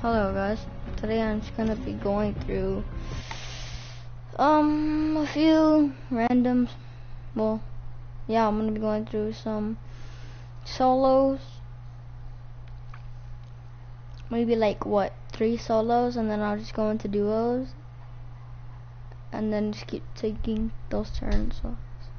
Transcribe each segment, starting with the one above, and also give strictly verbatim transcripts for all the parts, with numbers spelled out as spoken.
Hello guys, today I'm just gonna be going through um a few random, well yeah, I'm gonna be going through some solos, maybe like what, three solos, and then I'll just go into duos and then just keep taking those turns. So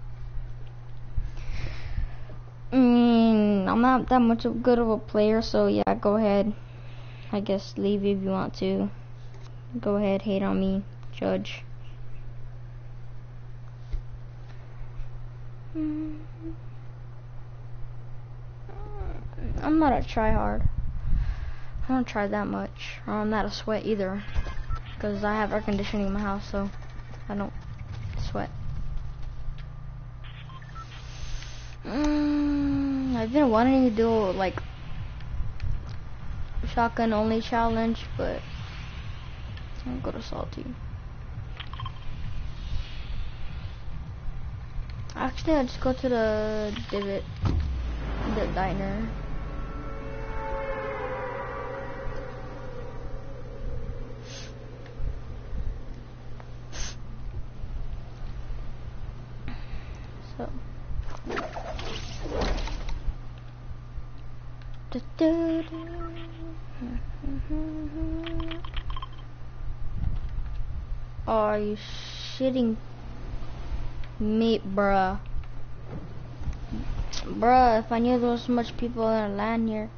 mm, I'm not that much of good of a player, so yeah, go ahead, I guess leave if you want to. Go ahead, hate on me, judge. I'm not a tryhard. I don't try that much. Or I'm not a sweat either, because I have air conditioning in my house, so I don't sweat. Mm, I've been wanting to do like shotgun only challenge, but I'll go to salty. Actually, I'll just go to the divot, the diner. So. Oh, are you shitting me, bruh? Bruh, if I knew there was so much people in land here.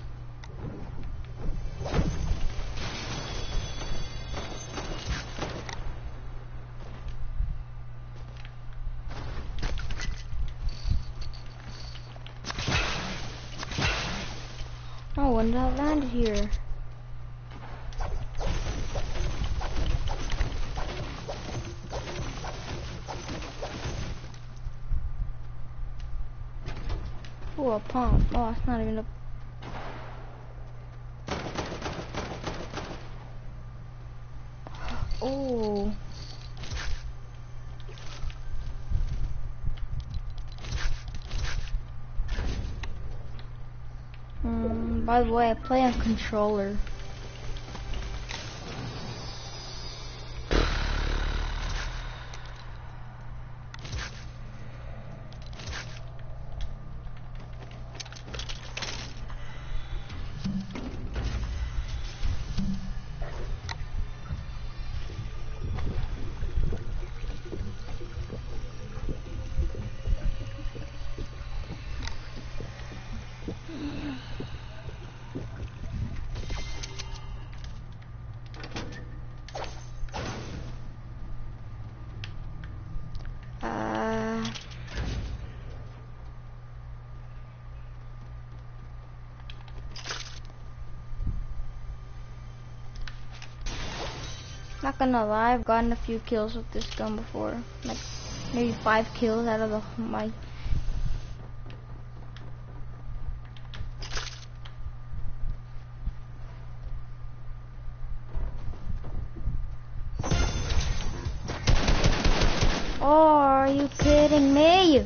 Oh, when did I land here? Oh, a pump. Oh, it's not even a... Oh. Um, by the way, I play on controller. Not gonna lie, I've gotten a few kills with this gun before. Like, maybe five kills out of the my... Oh, are you kidding me?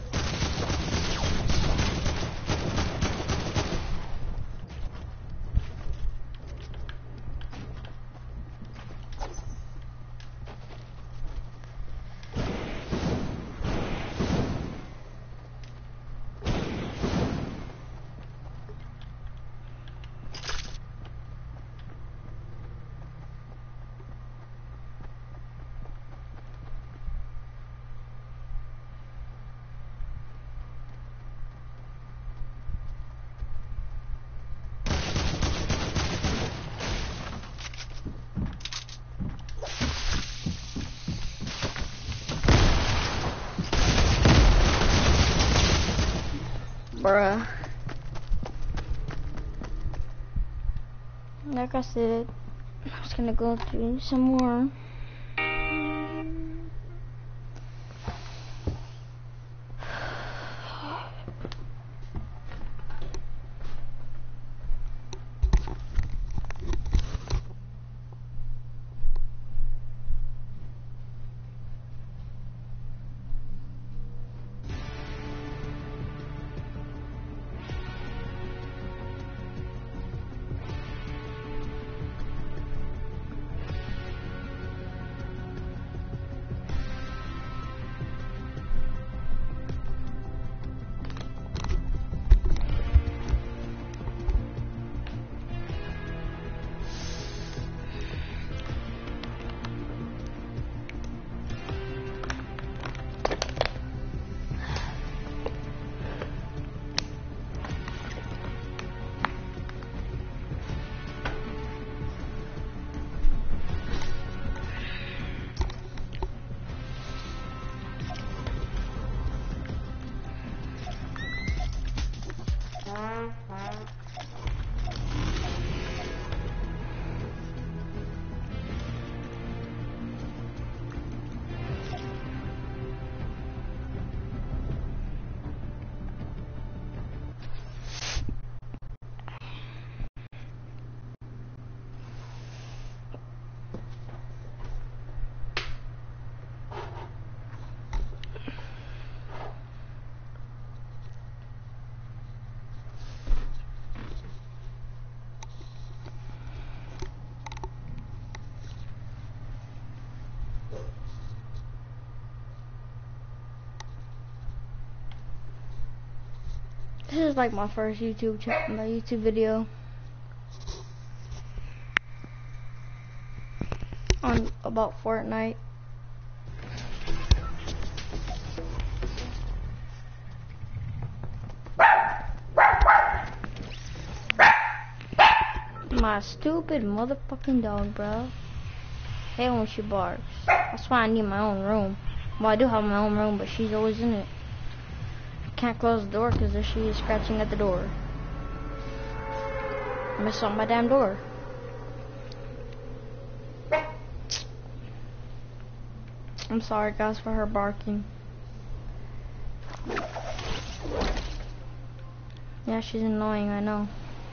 Bruh. Like I said, I'm just gonna go through some more. This is like my first YouTube ch- my YouTube video on about Fortnite. My stupid motherfucking dog, bro. Hate when she barks. That's why I need my own room. Well, I do have my own room, but she's always in it. Can't close the door because there she is scratching at the door. Miss on my damn door. I'm sorry, guys, for her barking. Yeah, she's annoying, I know.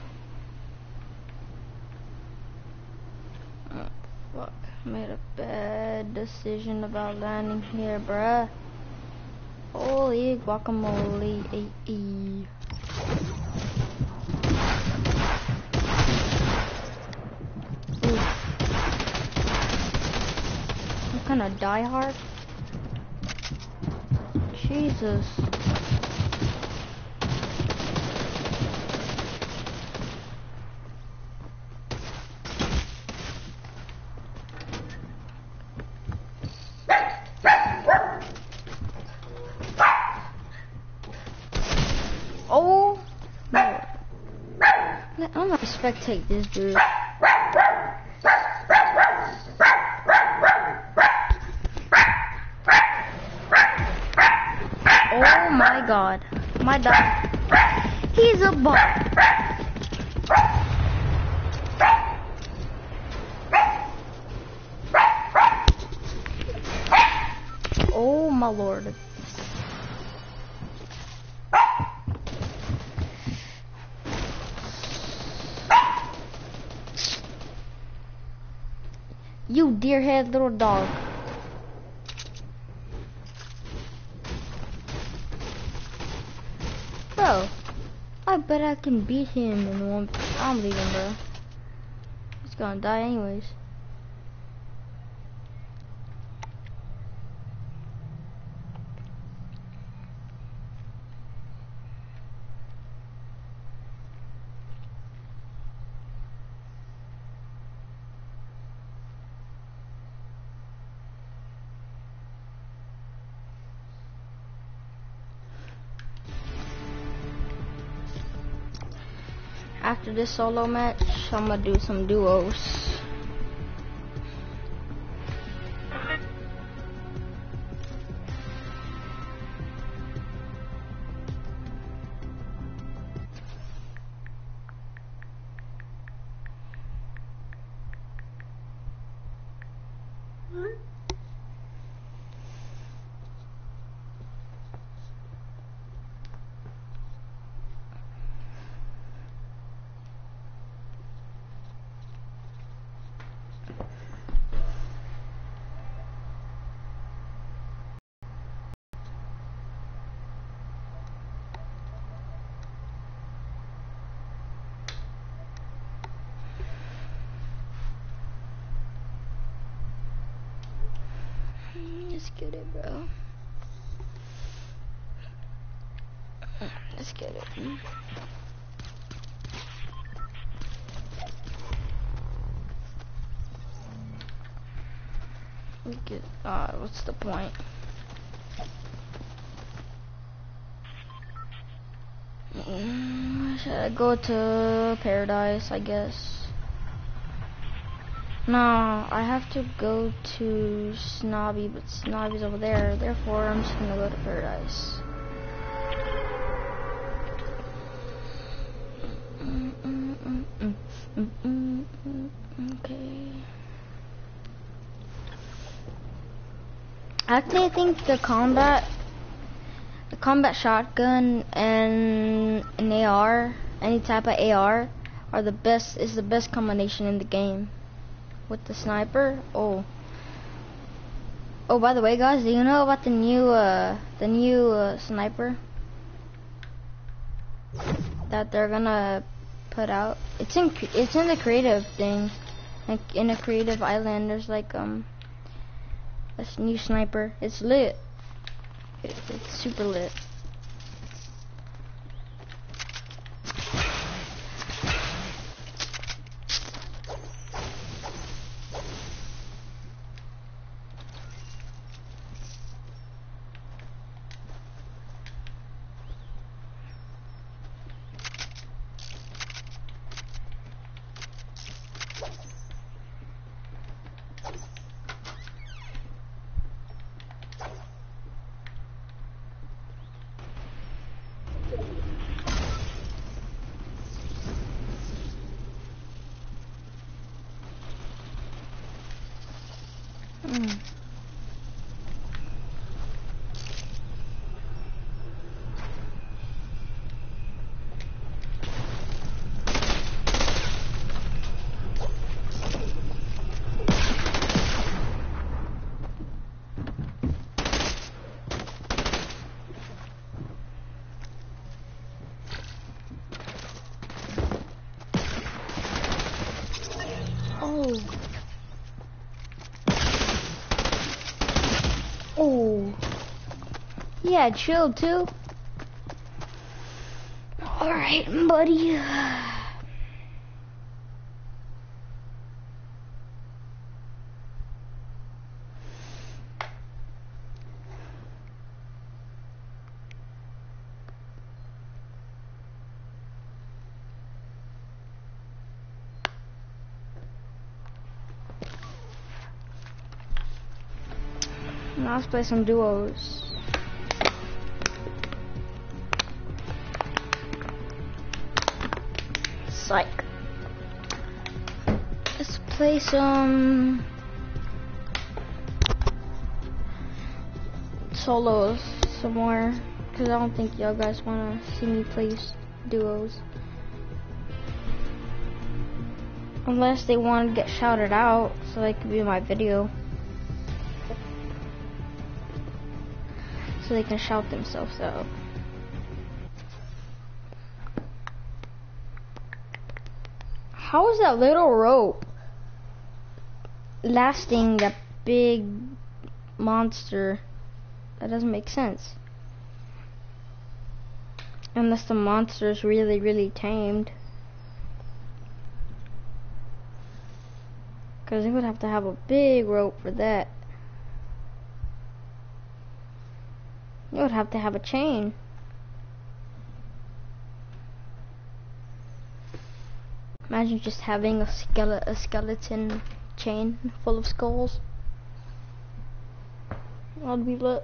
Oh, fuck. Made a bad decision about landing here, bruh. Holy guacamole. E -e. What kind of die hard? Jesus. Oh, no. I'm gonna spectate this dude. Oh my god. My dog. He's a bot. Oh my lord. You deer-head little dog. Bro, I bet I can beat him in one. I'm leaving, bro. He's gonna die anyways. After this solo match, I'm gonna do some duos. Let's get it, bro. Let's get it. We get. Uh, what's the point? Mm, should I go to paradise? I guess. No, I have to go to Snobby, but Snobby's over there. Therefore, I'm just gonna go to Paradise. Mm -mm -mm -mm -mm -mm -mm. Okay. Actually, I think the combat, the combat shotgun and an A R, any type of A R, are the best. Is the best combination in the game. With the sniper. Oh. Oh, by the way, guys, do you know about the new, uh, the new uh, sniper that they're gonna put out? It's in, it's in the creative thing, like in a creative island. There's like um, a new sniper. It's lit. It, it's super lit. Yeah, chill too. Alright, buddy. Now let's play some duos. Psych. Let's play some solos some more, because I don't think y'all guys want to see me play duos. Unless they want to get shouted out, so they can be in my video. So they can shout themselves out. How is that little rope lasting that big monster? That doesn't make sense. Unless the monster is really, really tamed. Because they would have to have a big rope for that. You would have to have a chain. Imagine just having a, skele a skeleton chain full of skulls. I'd be lit.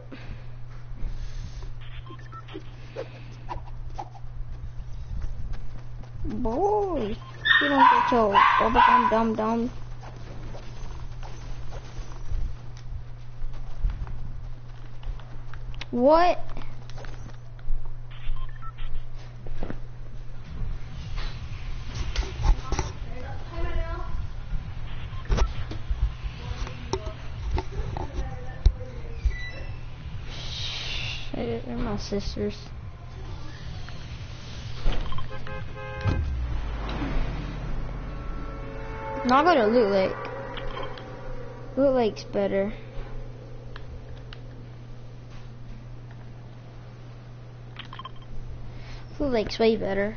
Boy, you don't get your bubblegum dum dum. What? They're my sisters. Now I'll go to Loot Lake. Loot Lake's better. Loot Lake's way better.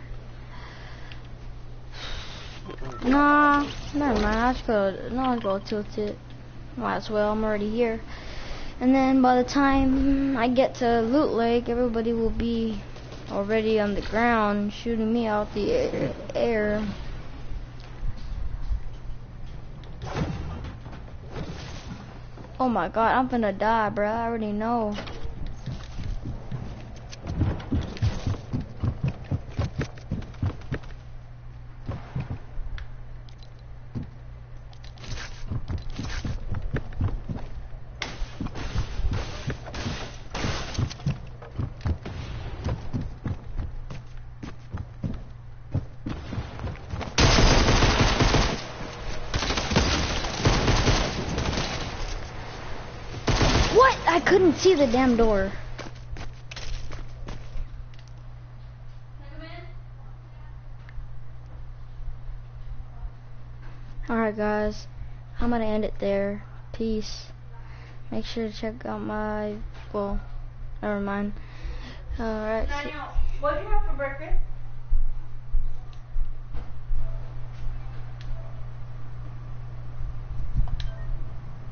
Nah, never mind. I'll just go. No, I'll go tilt it. Might as well. I'm already here. And then by the time I get to Loot Lake, everybody will be already on the ground shooting me out the air. air. Oh my god, I'm gonna die, bruh. I already know. I couldn't see the damn door. Alright guys, I'm gonna end it there. Peace. Make sure to check out my, well, never mind. Alright. Daniel, what did you have for breakfast?